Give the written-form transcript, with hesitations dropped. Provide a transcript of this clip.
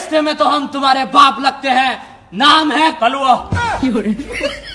देखते में तो हम तुम्हारे बाप लगते हैं, नाम है कलुआ।